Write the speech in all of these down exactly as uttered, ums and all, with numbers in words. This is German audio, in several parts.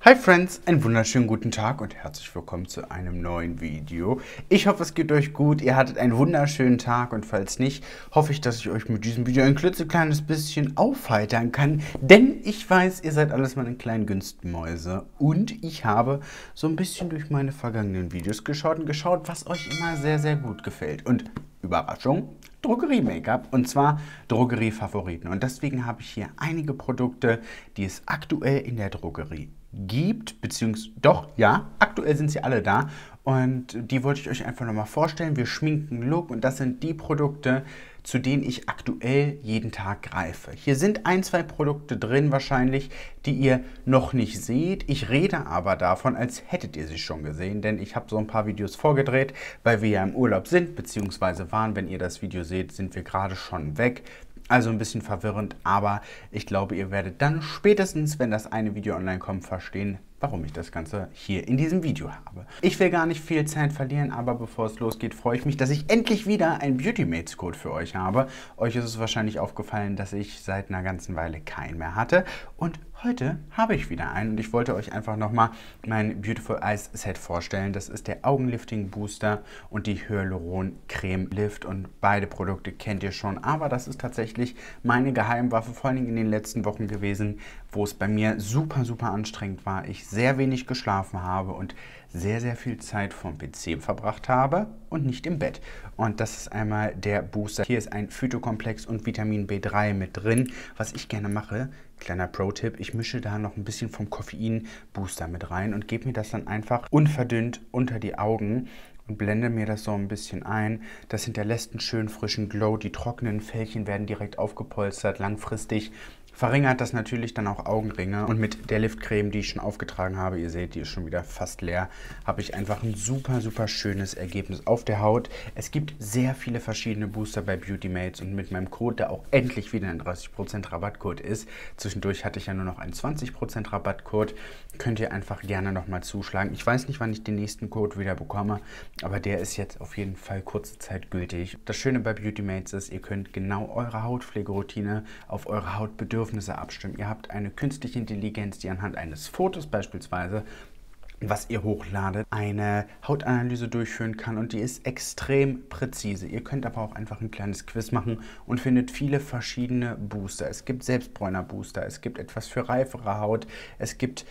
Hi Friends, einen wunderschönen guten Tag und herzlich willkommen zu einem neuen Video. Ich hoffe, es geht euch gut, ihr hattet einen wunderschönen Tag und falls nicht, hoffe ich, dass ich euch mit diesem Video ein klitzekleines bisschen aufheitern kann, denn ich weiß, ihr seid alles meine kleinen Günstmäuse und ich habe so ein bisschen durch meine vergangenen Videos geschaut und geschaut, was euch immer sehr, sehr gut gefällt und Überraschung, Drogerie-Make-up und zwar Drogerie-Favoriten und deswegen habe ich hier einige Produkte, die es aktuell in der Drogerie gibt, beziehungsweise doch, ja, aktuell sind sie alle da und die wollte ich euch einfach nochmal vorstellen. Wir schminken Look und das sind die Produkte, zu denen ich aktuell jeden Tag greife. Hier sind ein, zwei Produkte drin wahrscheinlich, die ihr noch nicht seht. Ich rede aber davon, als hättet ihr sie schon gesehen, denn ich habe so ein paar Videos vorgedreht, weil wir ja im Urlaub sind, beziehungsweise waren, wenn ihr das Video seht, sind wir gerade schon weg. Also ein bisschen verwirrend, aber ich glaube, ihr werdet dann spätestens, wenn das eine Video online kommt, verstehen, warum ich das Ganze hier in diesem Video habe. Ich will gar nicht viel Zeit verlieren, aber bevor es losgeht, freue ich mich, dass ich endlich wieder einen Beautymates-Code für euch habe. Euch ist es wahrscheinlich aufgefallen, dass ich seit einer ganzen Weile keinen mehr hatte und heute habe ich wieder einen und ich wollte euch einfach nochmal mein Beautiful Eyes Set vorstellen. Das ist der Augenlifting Booster und die Hyaluron Creme Lift und beide Produkte kennt ihr schon, aber das ist tatsächlich meine Geheimwaffe, vor allen Dingen in den letzten Wochen gewesen, wo es bei mir super, super anstrengend war. Ich sehr wenig geschlafen habe und sehr, sehr viel Zeit vom P C verbracht habe und nicht im Bett. Und das ist einmal der Booster. Hier ist ein Phytokomplex und Vitamin B drei mit drin. Was ich gerne mache, kleiner Pro-Tipp, ich mische da noch ein bisschen vom Koffein-Booster mit rein und gebe mir das dann einfach unverdünnt unter die Augen und blende mir das so ein bisschen ein. Das hinterlässt einen schönen frischen Glow. Die trockenen Fältchen werden direkt aufgepolstert, langfristig. Verringert das natürlich dann auch Augenringe und mit der Liftcreme, die ich schon aufgetragen habe, ihr seht, die ist schon wieder fast leer, habe ich einfach ein super, super schönes Ergebnis auf der Haut. Es gibt sehr viele verschiedene Booster bei Beautymates und mit meinem Code, der auch endlich wieder ein dreißig Prozent Rabattcode ist, zwischendurch hatte ich ja nur noch einen zwanzig Prozent Rabattcode, könnt ihr einfach gerne nochmal zuschlagen. Ich weiß nicht, wann ich den nächsten Code wieder bekomme, aber der ist jetzt auf jeden Fall kurze Zeit gültig. Das Schöne bei Beautymates ist, ihr könnt genau eure Hautpflegeroutine auf eure Hautbedürfnisse abstimmen. Ihr habt eine künstliche Intelligenz, die anhand eines Fotos beispielsweise, was ihr hochladet, eine Hautanalyse durchführen kann und die ist extrem präzise. Ihr könnt aber auch einfach ein kleines Quiz machen und findet viele verschiedene Booster. Es gibt Selbstbräuner-Booster, es gibt etwas für reifere Haut, es gibt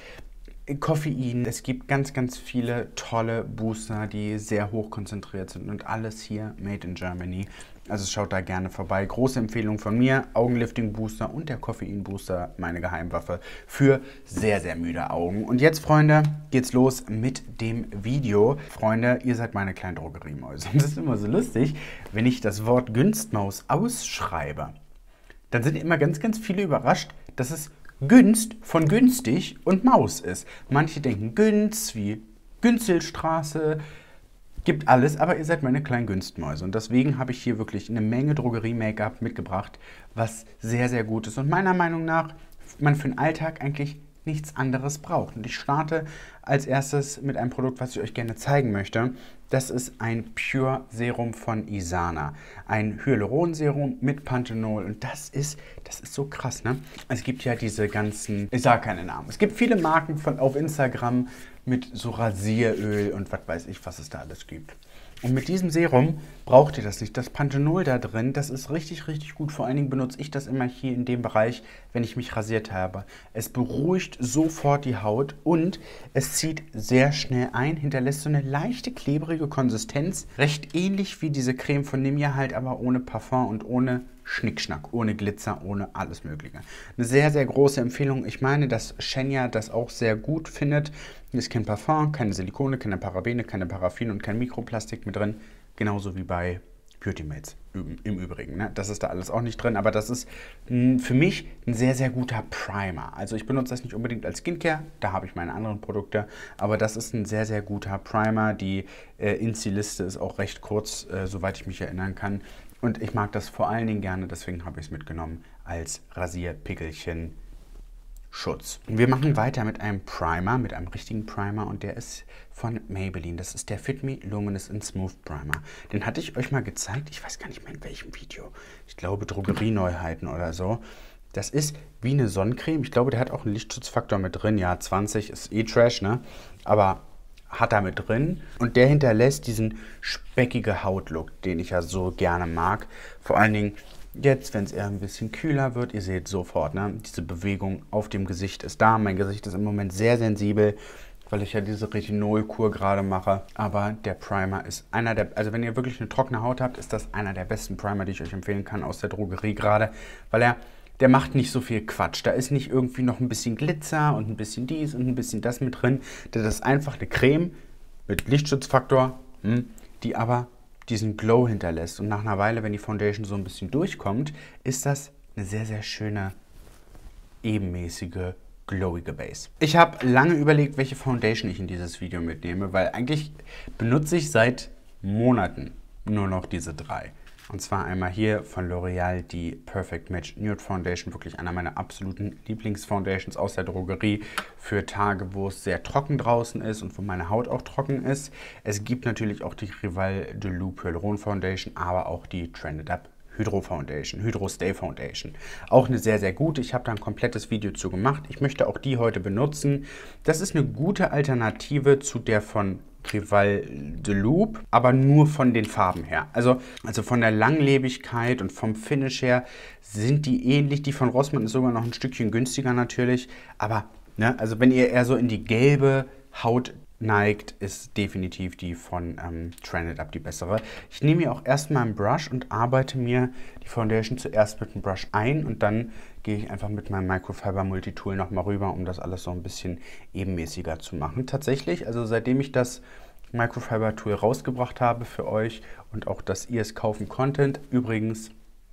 Koffein, es gibt ganz, ganz viele tolle Booster, die sehr hoch konzentriert sind und alles hier made in Germany. Also schaut da gerne vorbei. Große Empfehlung von mir, Augenlifting Booster und der Koffein Booster, meine Geheimwaffe für sehr, sehr müde Augen. Und jetzt, Freunde, geht's los mit dem Video. Freunde, ihr seid meine kleinen Drogeriemäuse. Und das ist immer so lustig, wenn ich das Wort Günstmaus ausschreibe, dann sind immer ganz, ganz viele überrascht, dass es Günst von günstig und Maus ist. Manche denken Günz wie Günzelstraße, gibt alles, aber ihr seid meine kleinen Günstmäuse. Und deswegen habe ich hier wirklich eine Menge Drogerie-Make-up mitgebracht, was sehr, sehr gut ist. Und meiner Meinung nach, man für den Alltag eigentlich nichts anderes braucht. Und ich starte als erstes mit einem Produkt, was ich euch gerne zeigen möchte. Das ist ein Pure Serum von Isana. Ein Hyaluron-Serum mit Panthenol. Und das ist, das ist so krass, ne? Es gibt ja diese ganzen, ich sage keine Namen. Es gibt viele Marken von, auf Instagram mit so Rasieröl und was weiß ich, was es da alles gibt. Und mit diesem Serum braucht ihr das nicht. Das Panthenol da drin, das ist richtig, richtig gut. Vor allen Dingen benutze ich das immer hier in dem Bereich, wenn ich mich rasiert habe. Es beruhigt sofort die Haut und es zieht sehr schnell ein, hinterlässt so eine leichte, klebrige Konsistenz. Recht ähnlich wie diese Creme von Nimia, halt aber ohne Parfum und ohne Schnickschnack, ohne Glitzer, ohne alles Mögliche. Eine sehr, sehr große Empfehlung. Ich meine, dass Shenya das auch sehr gut findet. Hier ist kein Parfum, keine Silikone, keine Parabene, keine Paraffin und kein Mikroplastik mit drin. Genauso wie bei Beautymates im Übrigen. Ne? Das ist da alles auch nicht drin, aber das ist mh, für mich ein sehr, sehr guter Primer. Also ich benutze das nicht unbedingt als Skincare, da habe ich meine anderen Produkte, aber das ist ein sehr, sehr guter Primer. Die äh, Inzi-Liste ist auch recht kurz, äh, soweit ich mich erinnern kann. Und ich mag das vor allen Dingen gerne, deswegen habe ich es mitgenommen als Rasierpickelchen Schutz. Wir machen weiter mit einem Primer, mit einem richtigen Primer und der ist von Maybelline. Das ist der Fit Me Luminous and Smooth Primer. Den hatte ich euch mal gezeigt, ich weiß gar nicht mehr in welchem Video. Ich glaube Drogerieneuheiten oder so. Das ist wie eine Sonnencreme. Ich glaube, der hat auch einen Lichtschutzfaktor mit drin. Ja, zwanzig ist eh Trash, ne? Aber hat er mit drin. Und der hinterlässt diesen speckige Hautlook, den ich ja so gerne mag. Vor allen Dingen jetzt, wenn es eher ein bisschen kühler wird. Ihr seht sofort, ne? Diese Bewegung auf dem Gesicht ist da. Mein Gesicht ist im Moment sehr sensibel, weil ich ja diese Retinolkur gerade mache. Aber der Primer ist einer der, also wenn ihr wirklich eine trockene Haut habt, ist das einer der besten Primer, die ich euch empfehlen kann aus der Drogerie gerade, weil er, der macht nicht so viel Quatsch. Da ist nicht irgendwie noch ein bisschen Glitzer und ein bisschen dies und ein bisschen das mit drin. Das ist einfach eine Creme mit Lichtschutzfaktor, die aber diesen Glow hinterlässt. Und nach einer Weile, wenn die Foundation so ein bisschen durchkommt, ist das eine sehr, sehr schöne, ebenmäßige, glowige Base. Ich habe lange überlegt, welche Foundation ich in dieses Video mitnehme, weil eigentlich benutze ich seit Monaten nur noch diese drei. Und zwar einmal hier von L'Oreal die Perfect Match Nude Foundation, wirklich einer meiner absoluten Lieblingsfoundations aus der Drogerie für Tage, wo es sehr trocken draußen ist und wo meine Haut auch trocken ist. Es gibt natürlich auch die Rival de Loup Hyaluron Foundation, aber auch die Trended Up Hydro Foundation, Hydro Stay Foundation. Auch eine sehr, sehr gute. Ich habe da ein komplettes Video zu gemacht. Ich möchte auch die heute benutzen. Das ist eine gute Alternative zu der von Rival de Loup, aber nur von den Farben her. Also, also von der Langlebigkeit und vom Finish her sind die ähnlich. Die von Rossmann ist sogar noch ein Stückchen günstiger natürlich. Aber, ne, also wenn ihr eher so in die gelbe Haut neigt, ist definitiv die von ähm, Trended Up die bessere. Ich nehme hier auch erstmal einen Brush und arbeite mir die Foundation zuerst mit dem Brush ein und dann gehe ich einfach mit meinem Microfiber Multitool nochmal rüber, um das alles so ein bisschen ebenmäßiger zu machen. Tatsächlich, also seitdem ich das Microfiber Tool rausgebracht habe für euch und auch, dass ihr es kaufen konntet, übrigens,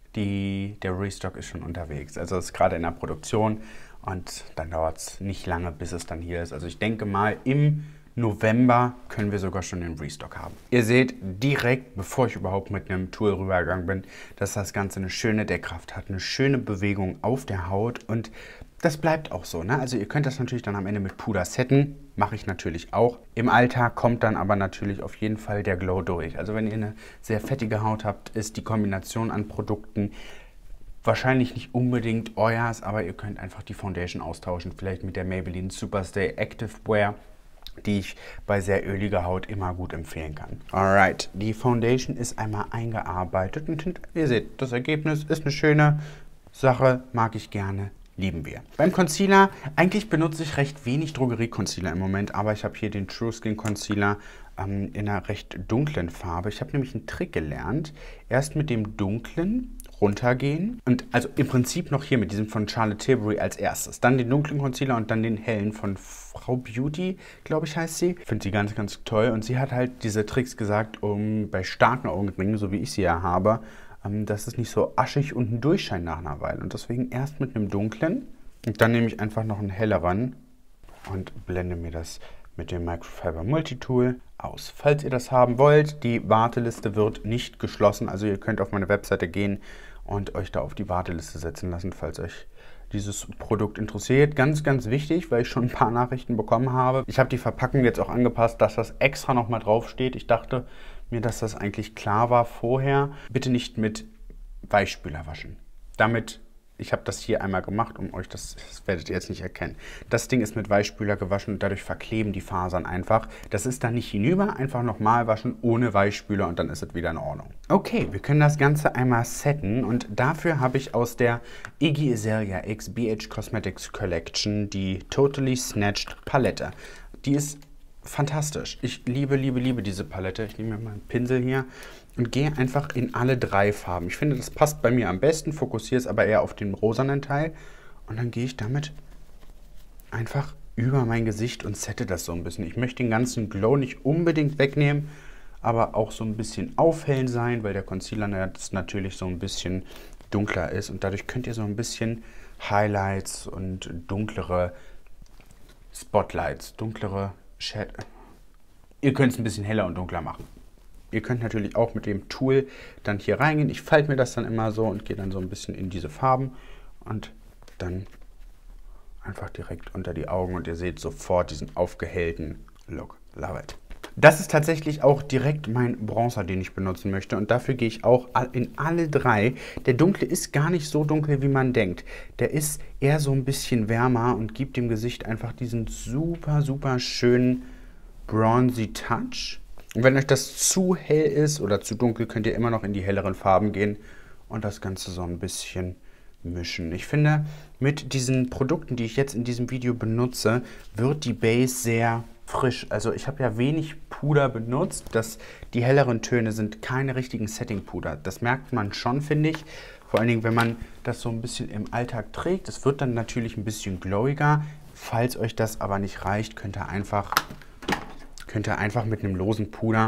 die, der Restock ist schon unterwegs. Also es ist gerade in der Produktion und dann dauert es nicht lange, bis es dann hier ist. Also ich denke mal, im November können wir sogar schon den Restock haben. Ihr seht direkt, bevor ich überhaupt mit einem Tool rübergegangen bin, dass das Ganze eine schöne Deckkraft hat, eine schöne Bewegung auf der Haut und das bleibt auch so, ne? Also ihr könnt das natürlich dann am Ende mit Puder setten, mache ich natürlich auch. Im Alltag kommt dann aber natürlich auf jeden Fall der Glow durch. Also wenn ihr eine sehr fettige Haut habt, ist die Kombination an Produkten wahrscheinlich nicht unbedingt euers, aber ihr könnt einfach die Foundation austauschen, vielleicht mit der Maybelline Superstay Active Wear, die ich bei sehr öliger Haut immer gut empfehlen kann. Alright, die Foundation ist einmal eingearbeitet und ihr seht, das Ergebnis ist eine schöne Sache, mag ich gerne, lieben wir. Beim Concealer, eigentlich benutze ich recht wenig Drogerie-Concealer im Moment, aber ich habe hier den True Skin Concealer ähm, in einer recht dunklen Farbe. Ich habe nämlich einen Trick gelernt, erst mit dem dunklen runtergehen und also im Prinzip noch hier mit diesem von Charlotte Tilbury als erstes. Dann den dunklen Concealer und dann den hellen von Frau Beauty, glaube ich heißt sie. Ich finde sie ganz, ganz toll und sie hat halt diese Tricks gesagt, um bei starken Augenringen, so wie ich sie ja habe, ähm, dass es nicht so aschig und ein Durchschein nach einer Weile. Und deswegen erst mit einem dunklen und dann nehme ich einfach noch einen helleren und blende mir das mit dem Microfiber Multitool aus. Falls ihr das haben wollt, die Warteliste wird nicht geschlossen, also ihr könnt auf meine Webseite gehen und euch da auf die Warteliste setzen lassen, falls euch dieses Produkt interessiert. Ganz, ganz wichtig, weil ich schon ein paar Nachrichten bekommen habe. Ich habe die Verpackung jetzt auch angepasst, dass das extra nochmal drauf steht. Ich dachte mir, dass das eigentlich klar war vorher. Bitte nicht mit Weichspüler waschen. Damit Ich habe das hier einmal gemacht, um euch das, das werdet ihr jetzt nicht erkennen. Das Ding ist mit Weichspüler gewaschen und dadurch verkleben die Fasern einfach. Das ist dann nicht hinüber, einfach nochmal waschen ohne Weichspüler und dann ist es wieder in Ordnung. Okay, wir können das Ganze einmal setten und dafür habe ich aus der Iggy Azalea X B H Cosmetics Collection die Totally Snatched Palette. Die ist fantastisch. Ich liebe, liebe, liebe diese Palette. Ich nehme mir mal einen Pinsel hier und gehe einfach in alle drei Farben. Ich finde, das passt bei mir am besten, fokussiere es aber eher auf den rosanen Teil. Und dann gehe ich damit einfach über mein Gesicht und sette das so ein bisschen. Ich möchte den ganzen Glow nicht unbedingt wegnehmen, aber auch so ein bisschen aufhellen sein, weil der Concealer jetzt natürlich so ein bisschen dunkler ist. Und dadurch könnt ihr so ein bisschen Highlights und dunklere Spotlights, dunklere Shad. Ihr könnt es ein bisschen heller und dunkler machen. Ihr könnt natürlich auch mit dem Tool dann hier reingehen. Ich falte mir das dann immer so und gehe dann so ein bisschen in diese Farben und dann einfach direkt unter die Augen und ihr seht sofort diesen aufgehellten Look. Love it. Das ist tatsächlich auch direkt mein Bronzer, den ich benutzen möchte. Und dafür gehe ich auch in alle drei. Der dunkle ist gar nicht so dunkel, wie man denkt. Der ist eher so ein bisschen wärmer und gibt dem Gesicht einfach diesen super, super schönen bronzy Touch. Und wenn euch das zu hell ist oder zu dunkel, könnt ihr immer noch in die helleren Farben gehen und das Ganze so ein bisschen mischen. Ich finde, mit diesen Produkten, die ich jetzt in diesem Video benutze, wird die Base sehr frisch. Also ich habe ja wenig Puder benutzt. Das, die helleren Töne sind keine richtigen Setting-Puder. Das merkt man schon, finde ich. Vor allen Dingen, wenn man das so ein bisschen im Alltag trägt. Es wird dann natürlich ein bisschen glowiger. Falls euch das aber nicht reicht, könnt ihr einfach, könnt ihr einfach mit einem losen Puder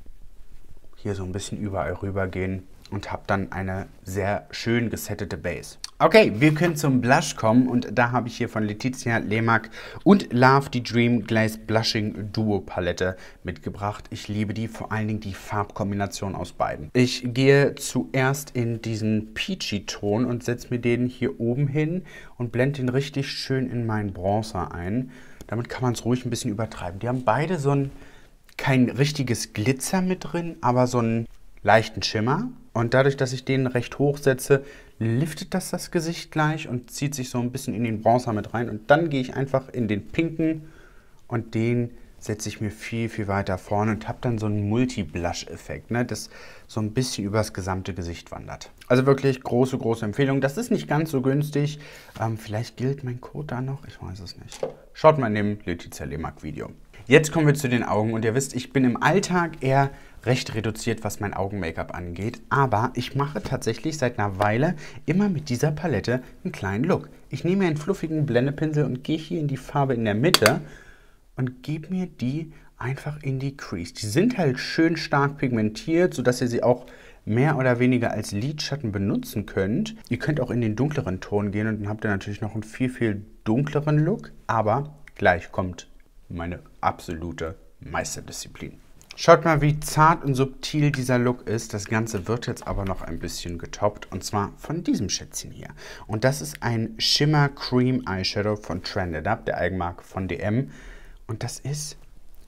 hier so ein bisschen überall rüber gehen und habt dann eine sehr schön gesettete Base. Okay, wir können zum Blush kommen und da habe ich hier von Letizia Lemack und Love die Dream Glaze Blushing Duo Palette mitgebracht. Ich liebe die, vor allen Dingen die Farbkombination aus beiden. Ich gehe zuerst in diesen Peachy Ton und setze mir den hier oben hin und blende den richtig schön in meinen Bronzer ein. Damit kann man es ruhig ein bisschen übertreiben. Die haben beide so ein, kein richtiges Glitzer mit drin, aber so einen leichten Schimmer. Und dadurch, dass ich den recht hoch setze, liftet das das Gesicht gleich und zieht sich so ein bisschen in den Bronzer mit rein. Und dann gehe ich einfach in den pinken und den setze ich mir viel, viel weiter vorne und habe dann so einen Multi-Blush-Effekt, ne, das so ein bisschen übers gesamte Gesicht wandert. Also wirklich große, große Empfehlung. Das ist nicht ganz so günstig. Ähm, vielleicht gilt mein Code da noch, ich weiß es nicht. Schaut mal in dem Letizia Lemack Video. Jetzt kommen wir zu den Augen und ihr wisst, ich bin im Alltag eher recht reduziert, was mein Augen-Make-up angeht, aber ich mache tatsächlich seit einer Weile immer mit dieser Palette einen kleinen Look. Ich nehme mir einen fluffigen Blendepinsel und gehe hier in die Farbe in der Mitte und gebe mir die einfach in die Crease. Die sind halt schön stark pigmentiert, sodass ihr sie auch mehr oder weniger als Lidschatten benutzen könnt. Ihr könnt auch in den dunkleren Ton gehen und dann habt ihr natürlich noch einen viel, viel dunkleren Look, aber gleich kommt meine absolute Meisterdisziplin. Schaut mal, wie zart und subtil dieser Look ist. Das Ganze wird jetzt aber noch ein bisschen getoppt und zwar von diesem Schätzchen hier. Und das ist ein Shimmer Cream Eyeshadow von Trended Up, der Eigenmarke von D M. Und das ist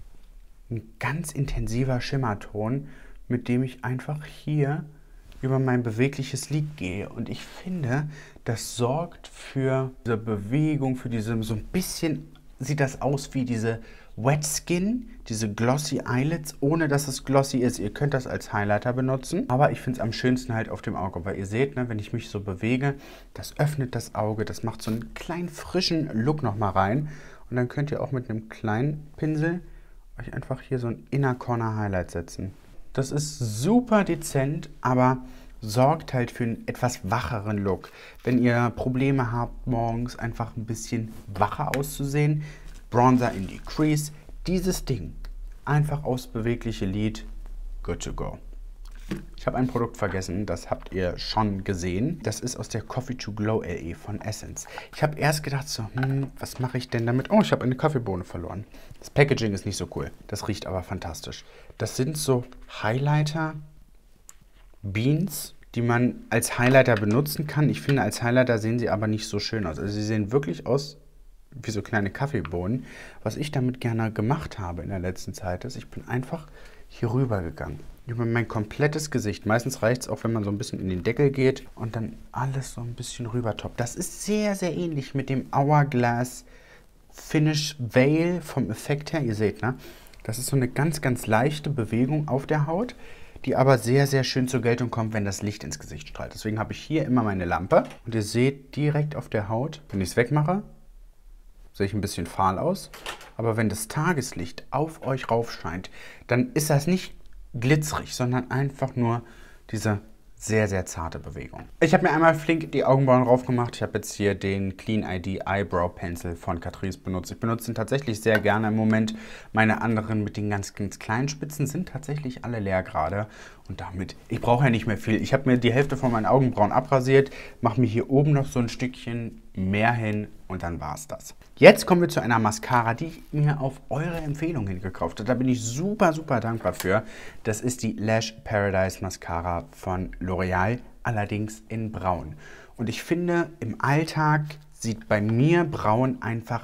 ein ganz intensiver Schimmerton, mit dem ich einfach hier über mein bewegliches Lid gehe. Und ich finde, das sorgt für diese Bewegung, für diese, so ein bisschen sieht das aus wie diese Wet Skin, diese Glossy Eyelids, ohne dass es glossy ist. Ihr könnt das als Highlighter benutzen, aber ich finde es am schönsten halt auf dem Auge, weil ihr seht, ne, wenn ich mich so bewege, das öffnet das Auge, das macht so einen kleinen frischen Look nochmal rein. Und dann könnt ihr auch mit einem kleinen Pinsel euch einfach hier so ein Inner Corner Highlight setzen. Das ist super dezent, aber sorgt halt für einen etwas wacheren Look. Wenn ihr Probleme habt, morgens einfach ein bisschen wacher auszusehen, Bronzer in die Crease, dieses Ding einfach aufs bewegliche Lid, good to go. Ich habe ein Produkt vergessen, das habt ihr schon gesehen. Das ist aus der Coffee to Glow L E von Essence. Ich habe erst gedacht so, hm, was mache ich denn damit? Oh, ich habe eine Kaffeebohne verloren. Das Packaging ist nicht so cool. Das riecht aber fantastisch. Das sind so Highlighter Beans, die man als Highlighter benutzen kann. Ich finde, als Highlighter sehen sie aber nicht so schön aus. Also sie sehen wirklich aus wie so kleine Kaffeebohnen. Was ich damit gerne gemacht habe in der letzten Zeit ist, ich bin einfach hier rüber gegangen. Über mein komplettes Gesicht. Meistens reicht es auch, wenn man so ein bisschen in den Deckel geht und dann alles so ein bisschen rüber toppt. Das ist sehr, sehr ähnlich mit dem Hourglass Finish Veil vom Effekt her. Ihr seht, ne? Das ist so eine ganz, ganz leichte Bewegung auf der Haut, die aber sehr, sehr schön zur Geltung kommt, wenn das Licht ins Gesicht strahlt. Deswegen habe ich hier immer meine Lampe und ihr seht direkt auf der Haut, wenn ich es wegmache, sehe ich ein bisschen fahl aus. Aber wenn das Tageslicht auf euch rauf scheint, dann ist das nicht glitzerig, sondern einfach nur diese sehr, sehr zarte Bewegung. Ich habe mir einmal flink die Augenbrauen drauf gemacht. Ich habe jetzt hier den Clean I D Eyebrow Pencil von Catrice benutzt. Ich benutze ihn tatsächlich sehr gerne im Moment. Meine anderen mit den ganz, ganz kleinen Spitzen sind tatsächlich alle leer gerade. Und damit, ich brauche ja nicht mehr viel. Ich habe mir die Hälfte von meinen Augenbrauen abrasiert, mache mir hier oben noch so ein Stückchen mehr hin und dann war es das. Jetzt kommen wir zu einer Mascara, die ich mir auf eure Empfehlung hin gekauft habe. Da bin ich super, super dankbar für. Das ist die Lash Paradise Mascara von L'Oreal, allerdings in Braun. Und ich finde, im Alltag sieht bei mir Braun einfach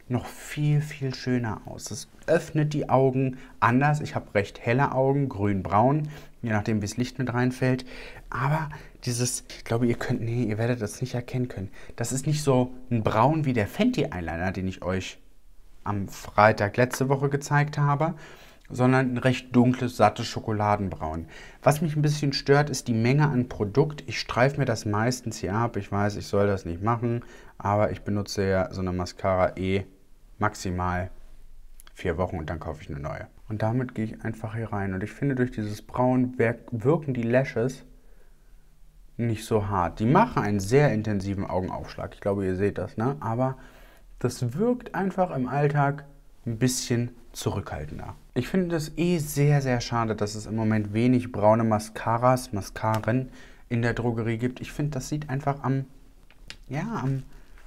noch viel, viel schöner aus. Es öffnet die Augen anders. Ich habe recht helle Augen, grün-braun, je nachdem, wie das Licht mit reinfällt. Aber dieses, ich glaube, ihr könnt, nee, ihr werdet das nicht erkennen können. Das ist nicht so ein Braun wie der Fenty Eyeliner, den ich euch am Freitag letzte Woche gezeigt habe, sondern ein recht dunkles, sattes Schokoladenbraun. Was mich ein bisschen stört, ist die Menge an Produkt. Ich streife mir das meistens hier ab. Ich weiß, ich soll das nicht machen, aber ich benutze ja so eine Mascara eh maximal vier Wochen und dann kaufe ich eine neue. Und damit gehe ich einfach hier rein. Und ich finde, durch dieses Braun wirken die Lashes nicht so hart. Die machen einen sehr intensiven Augenaufschlag. Ich glaube, ihr seht das, ne? Aber das wirkt einfach im Alltag ein bisschen zurückhaltender. Ich finde das eh sehr, sehr schade, dass es im Moment wenig braune Mascaras, Mascaren in der Drogerie gibt. Ich finde, das sieht einfach am, ja, am...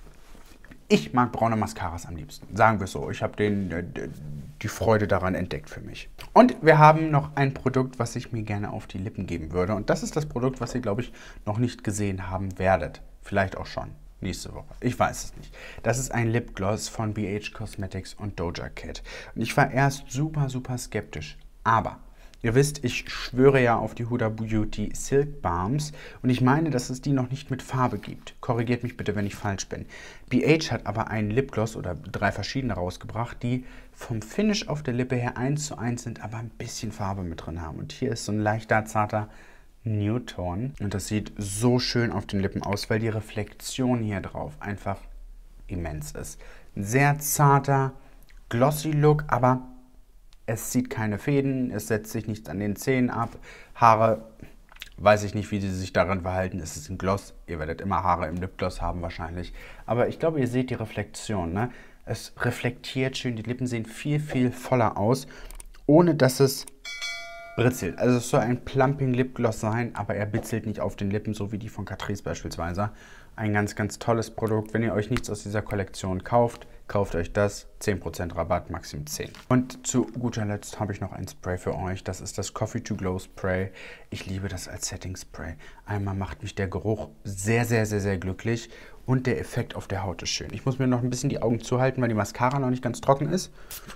Ich mag braune Mascaras am liebsten, sagen wir es so. Ich habe den, die Freude daran entdeckt für mich. Und wir haben noch ein Produkt, was ich mir gerne auf die Lippen geben würde. Und das ist das Produkt, was ihr, glaube ich, noch nicht gesehen haben werdet. Vielleicht auch schon nächste Woche. Ich weiß es nicht. Das ist ein Lipgloss von B H Cosmetics und Doja Cat. Und ich war erst super, super skeptisch. Aber ihr wisst, ich schwöre ja auf die Huda Beauty Silk Balms und ich meine, dass es die noch nicht mit Farbe gibt. Korrigiert mich bitte, wenn ich falsch bin. B H hat aber einen Lipgloss oder drei verschiedene rausgebracht, die vom Finish auf der Lippe her eins zu eins sind, aber ein bisschen Farbe mit drin haben. Und hier ist so ein leichter, zarter Nude-Ton. Und das sieht so schön auf den Lippen aus, weil die Reflexion hier drauf einfach immens ist. Ein sehr zarter, glossy Look, aber es zieht keine Fäden, es setzt sich nichts an den Zähnen ab. Haare, weiß ich nicht, wie sie sich daran verhalten. Es ist ein Gloss, ihr werdet immer Haare im Lipgloss haben wahrscheinlich. Aber ich glaube, ihr seht die Reflexion, ne? Es reflektiert schön, die Lippen sehen viel, viel voller aus, ohne dass es britzelt. Also es soll ein Plumping Lipgloss sein, aber er bitzelt nicht auf den Lippen, so wie die von Catrice beispielsweise. Ein ganz, ganz tolles Produkt. Wenn ihr euch nichts aus dieser Kollektion kauft, kauft euch das. zehn Prozent Rabatt, Maximum zehn. Und zu guter Letzt habe ich noch ein Spray für euch. Das ist das Coffee to Glow Spray. Ich liebe das als Setting Spray. Einmal macht mich der Geruch sehr, sehr, sehr, sehr glücklich. Und der Effekt auf der Haut ist schön. Ich muss mir noch ein bisschen die Augen zuhalten, weil die Mascara noch nicht ganz trocken ist.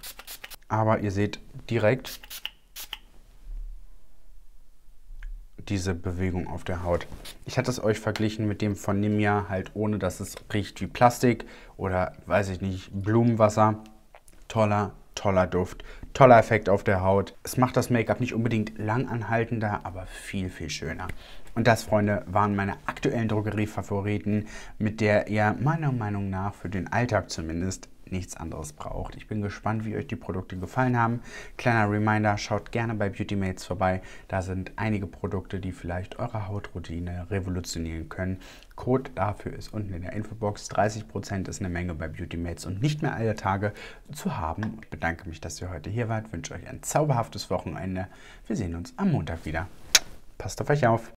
Aber ihr seht direkt diese Bewegung auf der Haut. Ich hatte es euch verglichen mit dem von Nimia, halt ohne, dass es riecht wie Plastik oder, weiß ich nicht, Blumenwasser. Toller, toller Duft, toller Effekt auf der Haut. Es macht das Make-up nicht unbedingt langanhaltender, aber viel, viel schöner. Und das, Freunde, waren meine aktuellen Drogerie-Favoriten, mit der ihr meiner Meinung nach für den Alltag zumindest nichts anderes braucht. Ich bin gespannt, wie euch die Produkte gefallen haben. Kleiner Reminder, schaut gerne bei Beautymates vorbei. Da sind einige Produkte, die vielleicht eure Hautroutine revolutionieren können. Code dafür ist unten in der Infobox. dreißig Prozent ist eine Menge bei Beautymates und nicht mehr alle Tage zu haben. Ich bedanke mich, dass ihr heute hier wart. Wünsche euch ein zauberhaftes Wochenende. Wir sehen uns am Montag wieder. Passt auf euch auf.